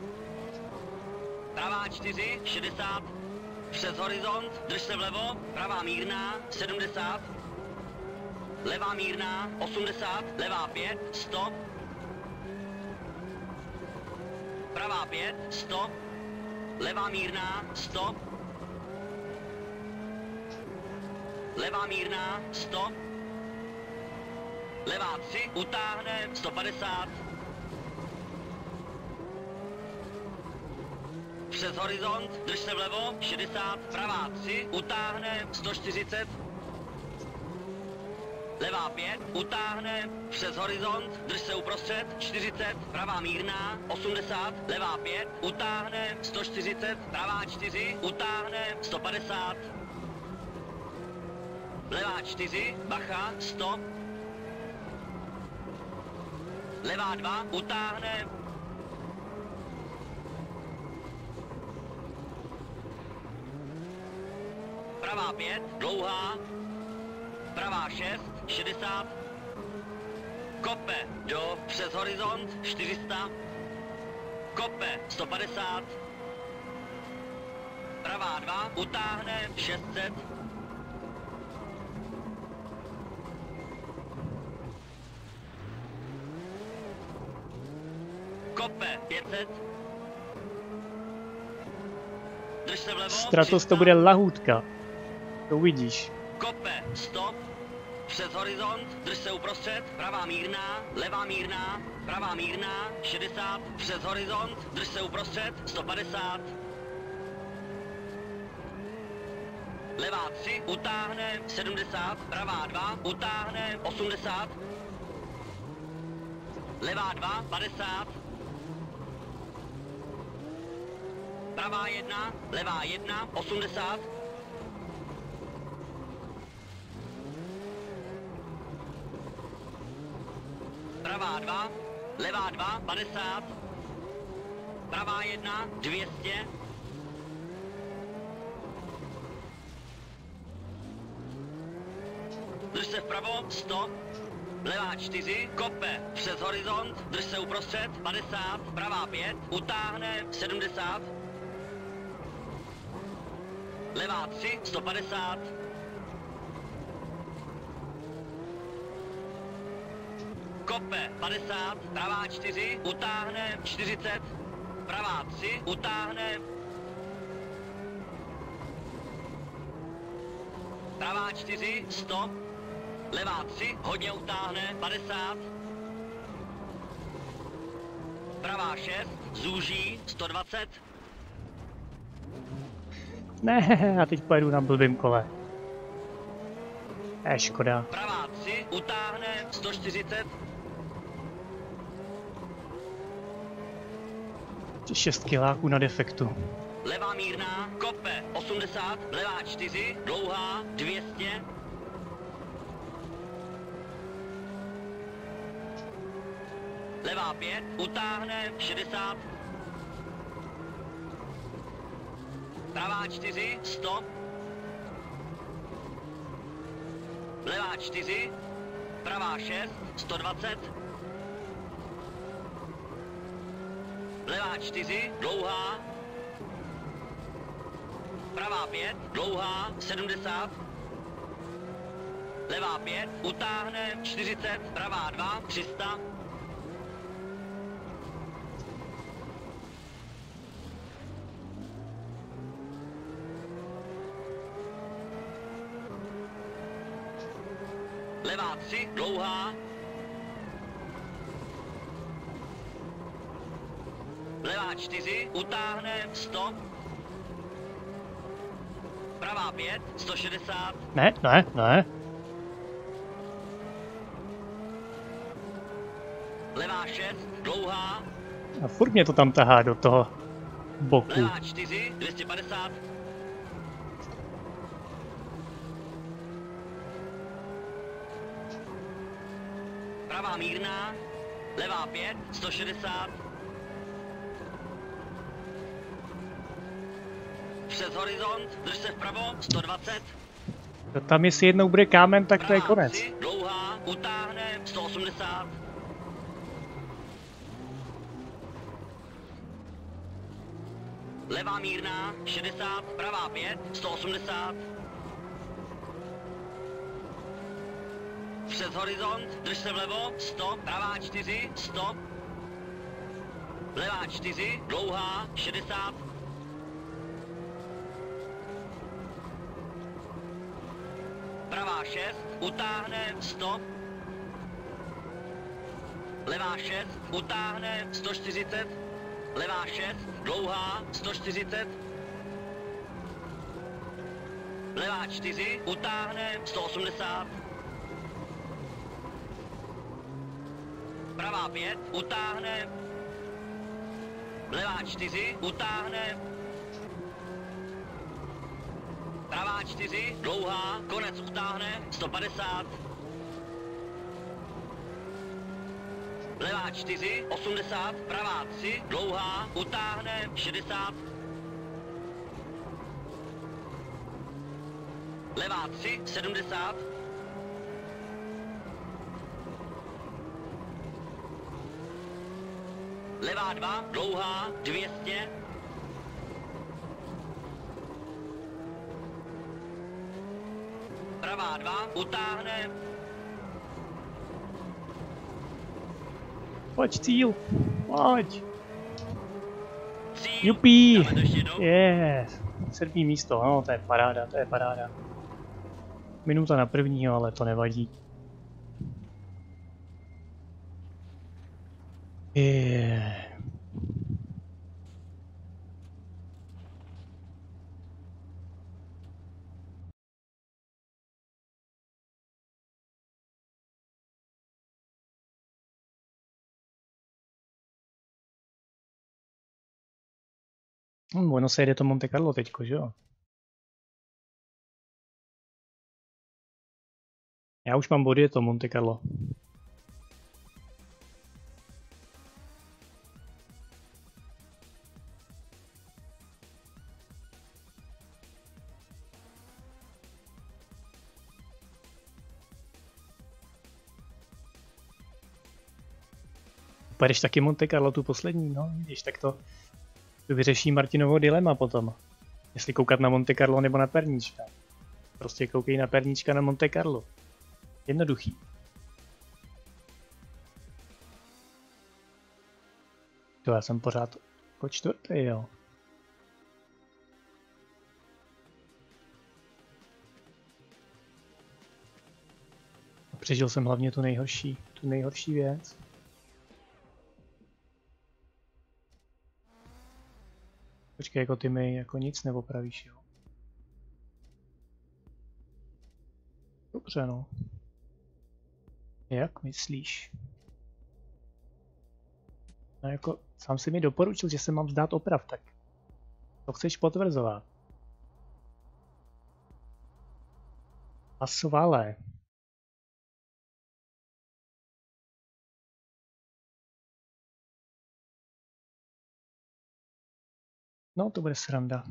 pravá čtyři, šedesát, přes horizont, drž se vlevo, pravá mírná, sedmdesát, levá mírná, osmdesát, levá pět, stop, pravá pět, stop, levá mírná, stop, levá mírná, stop, levá tři, utáhne, sto padesát, přes horizont, drž se vlevo, šedesát, pravá tři, utáhne, sto čtyřicet, levá pět, utáhne, přes horizont, drž se uprostřed, čtyřicet, pravá mírná, osmdesát, levá pět, utáhne, sto čtyřicet, pravá čtyři, utáhne, sto padesát, levá čtyři, bacha, stop, levá dva, utáhne, pravá pět, dlouhá, pravá šest, šedesát, kope, do, přes horizont, čtyři sta, kope, sto padesát, pravá dva, utáhne, šest set, kope, pět set, drž se vlevo, Stratos to bude lahůdka. To uvidíš. kope, stop, přes horizont, drž se uprostřed, pravá mírná, levá mírná, pravá mírná, šedesát, přes horizont, drž se uprostřed, sto padesát, levá tři, utáhne, sedmdesát, pravá dva, utáhne, osmdesát, levá dva, padesát, pravá jedna, levá jedna, osmdesát, pravá dva, levá dva, padesát, pravá jedna, dvě stě, drž se vpravo, sto, levá čtyři, kope, přes horizont, drž se uprostřed, padesát, pravá pět, utáhne, sedmdesát, levá tři, sto padesát, kope, padesát, pravá čtyři, utáhne, čtyřicet, pravá tři, utáhne, pravá čtyři, sto, levá tři, hodně utáhne, padesát, pravá šest, zúží, sto dvacet, Ne, já teď pojedu na blbým kole. Je škoda. pravá tři, utáhne, sto čtyřicet, šest kiláků na defektu. levá mírná, kope, osmdesát, levá čtyři, dlouhá, dvě stě, levá pět, utáhne, šedesát, pravá čtyři, sto, levá čtyři, pravá šest, sto dvacet, levá čtyři, dlouhá, pravá pět, dlouhá, sedmdesát, levá pět, utáhne, čtyřicet, pravá dva, tři sta, levá tři, dlouhá, levá čtyři, utáhne, sto, pravá pět, sto šedesát, Ne, ne, ne. levá šest, dlouhá, A furt mě to tam tahá do toho boku. levá čtyři, dvě stě padesát, pravá mírná, levá pět, sto šedesát, přes horizont, drž se vpravo, sto dvacet. Tam jestli jednou bude kámen, tak to je konec. tři, dlouhá, utáhne, sto osmdesát. Levá mírná, šedesát, pravá pět, sto osmdesát. Přes horizont, drž se vlevo, sto, pravá čtyři, sto. Levá čtyři, dlouhá, šedesát. Pravá šest, utáhne, sto. Levá šest, utáhne, sto čtyřicet. Levá šest, dlouhá, sto čtyřicet. Levá čtyři, utáhne, sto osmdesát. Pravá pět, utáhne. Levá čtyři, utáhne. Pravá čtyři, dlouhá, konec utáhne, sto padesát. Levá čtyři, osmdesát, pravá tři, dlouhá, utáhne, šedesát. Levá tři, sedmdesát. Levá dva, dlouhá, dvě stě. Pravá dva, utáhne. Pojď cíl, pojď. Cíl. Jupí, Dáme to ještě jednou. yes. Sedmý místo, no to je paráda, to je paráda. Minuta na prvního, ale to nevadí. Yeah. Hm, ono se jede to Monte Carlo teďko, že jo? Já už mám body, je to Monte Carlo. Pojedeš taky Monte Carlo tu poslední, no, vidíš, tak to, to vyřeší Martinovo dilema potom. Jestli koukat na Monte Carlo nebo na Perníčka. Prostě koukej na Perníčka na Monte Carlo. Jednoduchý. To já jsem pořád po čtvrtý, jo. A přežil jsem hlavně tu nejhorší, tu nejhorší věc. Počkej, jako ty mi jako nic neopravíš, jo. Dobře, no. Jak myslíš? No jako, sám si mi doporučil, že se mám vzdát oprav, tak to chceš potvrzovat. Pasovale. No, to bude sranda.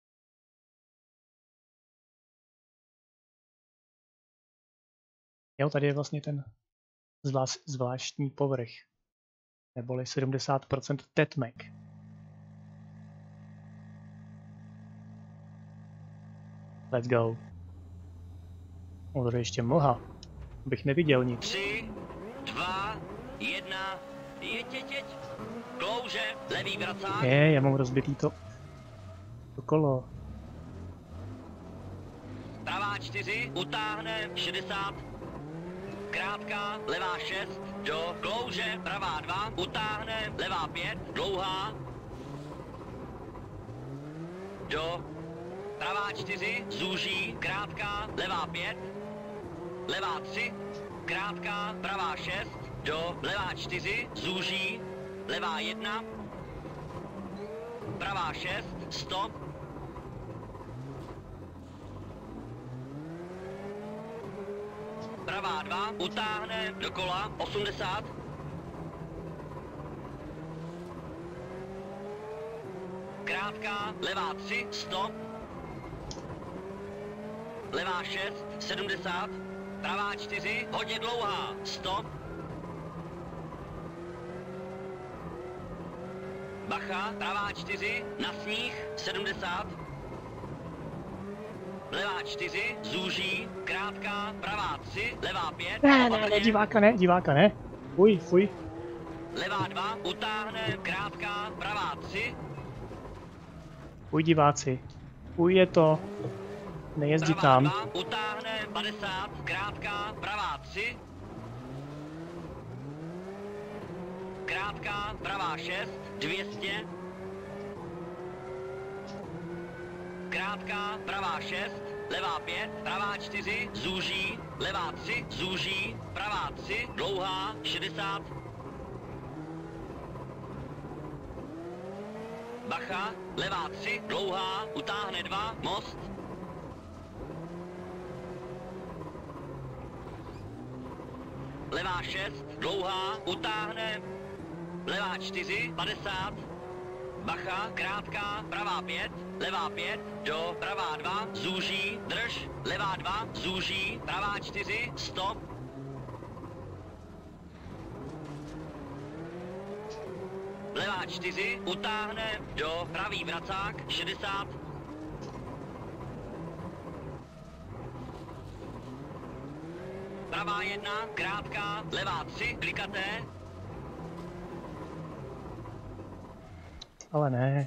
Jo, tady je vlastně ten zvlášť, zvláštní povrch. Neboli sedmdesát procent tetmek. Let's go. O, tady ještě mlha. Bych neviděl nic. tři, dva, jedna, jeď, jeď, jeď. Klouže, levý vracák. Je, já mám rozbitý to, to kolo. Pravá čtyři, utáhne, šedesát. Krátká, levá šest, do klouže, pravá dva, utáhne, levá pět, dlouhá. Do, pravá čtyři, zúží, krátká, levá pět, levá tři, krátká, pravá šest, do, levá čtyři, zúží, levá jedna, pravá šest, stop. Pravá dva, utáhne, dokola, osmdesát. Krátká, levá tři, stop. levá šest, sedmdesát, pravá čtyři, hodně dlouhá, sto. Bacha, pravá čtyři, na sníh, sedmdesát. Levá čtyři, zúží, krátká, pravá tři, levá pět. Ne, ne, ne, diváka ne, diváka ne. Fuj, fuj. Levá dva, utáhne, krátká, pravá tři. Fuj, diváci. Fuj, je to. Nejezdí Pravá tam. dva, utáhne, padesát, krátká, pravá tři. Krátká, pravá šest, dvě stě. Krátká, pravá šest, levá pět, pravá čtyři, zúží, levá tři, zúží, pravá tři, dlouhá, šedesát. Bacha, levá tři, dlouhá, utáhne dva, most. Levá šest, dlouhá, utáhne, levá čtyři, padesát. Bacha, krátká, pravá pět, levá pět, do, pravá dva, zúží, drž, levá dva, zúží, pravá čtyři, stop. Levá čtyři, utáhne, do, pravý vracák, šedesát. Pravá jedna, krátká, levá tři, klikaté. Ale ne.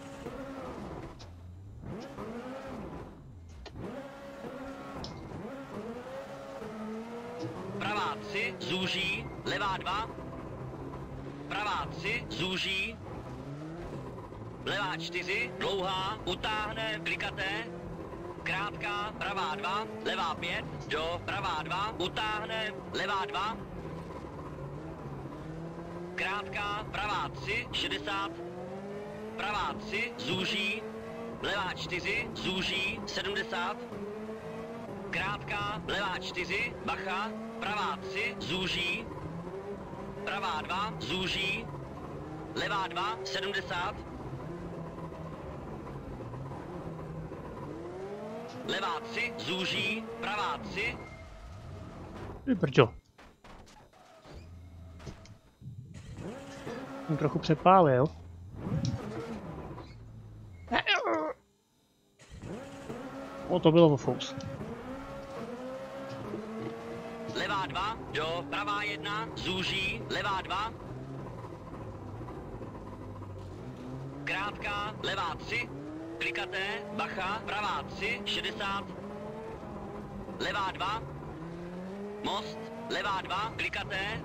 Pravá tři, zúží, levá dva. Pravá tři, zúží. Levá čtyři, dlouhá, utáhne, klikaté. Krátká, pravá dva, levá pět, do, pravá dva, utáhne, levá dva. Krátká, pravá tři, šedesát. Pravá tři, zúží, levá čtyři, zúží, sedmdesát. Krátká, levá čtyři, bacha, pravá tři, zúží. Pravá dva, zúží, levá dva, sedmdesát. Levá tři, zúží, pravá tři. Ty brďo. Jsem trochu přepálil. O, to bylo vo fous. Levá dva, do, pravá jedna, zúží, levá dva. Krátká, levá tři, klikaté, bacha, pravá tři, šedesát. Levá dva, most, levá dva, klikaté.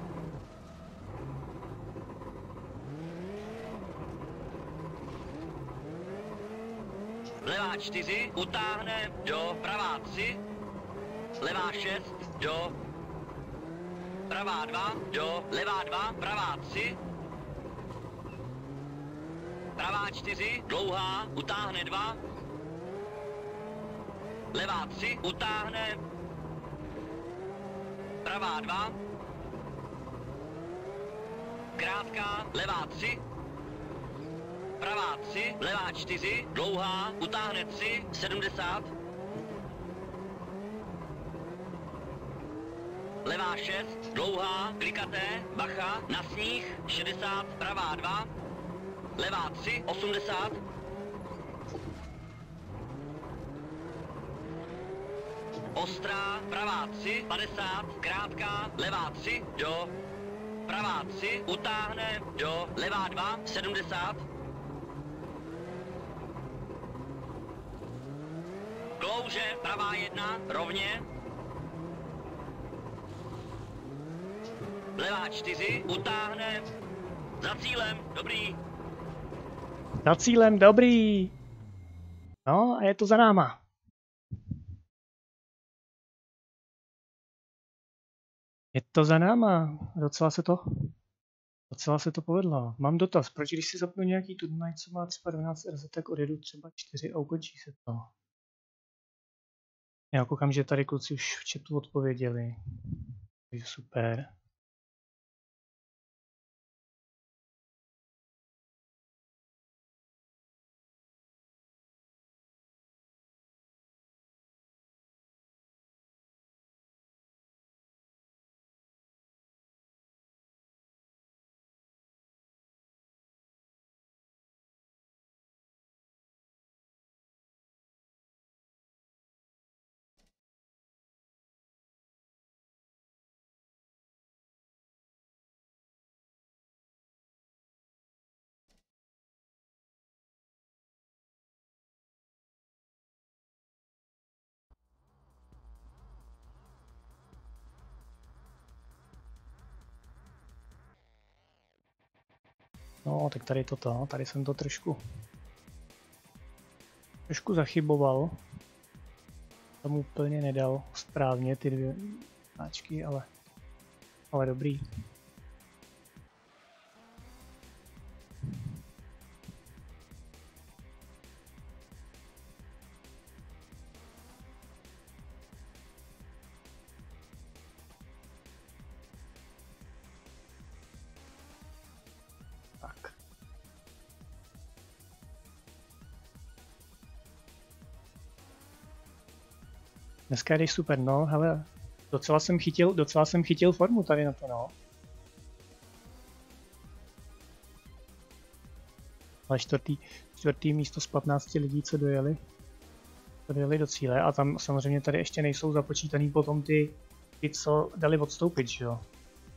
Levá čtyři, utáhne, do, pravá tři. Levá šest, do, pravá dva, do, levá dva, pravá tři. Pravá čtyři, dlouhá, utáhne dva. Levá tři, utáhne. Pravá dva. Krátká, levá tři. Pravá tři, levá čtyři, dlouhá, utáhne tři, sedmdesát. Levá šest, dlouhá, klikaté, bacha, na sníh, šedesát, pravá dva. Levá tři, osmdesát. Ostrá, pravá tři, padesát, krátká, levá tři, do. Pravá tři, utáhne, do, levá dva, sedmdesát. Klouže, pravá jedna, rovně. Levá čtyři, utáhne. Za cílem, dobrý. Za cílem, dobrý. No a je to za náma. Je to za náma. Docela se to, docela se to povedlo. Mám dotaz, proč když si zapnu nějaký turnaj, co má třeba dvanáct R Z, tak odjedu třeba čtyři a ukončí se to. Já koukám, že tady kluci už v chatu odpověděli. Takže super. No, tak tady toto, tady jsem to trošku trošku zachyboval. Tomu úplně nedal správně ty dvě značky, ale, ale dobrý. Tak. Dneska jdeš super, no, hele, docela jsem chytil, docela jsem chytil formu tady na to, no. Ale čtvrtý, čtvrtý místo z patnácti lidí, co dojeli, co dojeli do cíle, a tam samozřejmě tady ještě nejsou započítaný potom ty, ty co dali odstoupit, že jo.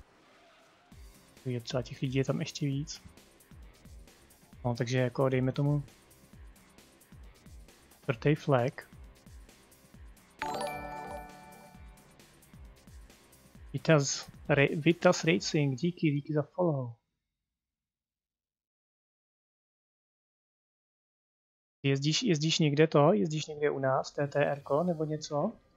Takže třeba těch lidí je tam ještě víc. No, takže jako dejme tomu čtvrtý flag. Vitas, Ra Vitas Racing, díky, díky za follow. Jezdíš, jezdíš někde to? Jezdíš někde u nás, T T R ko, nebo něco?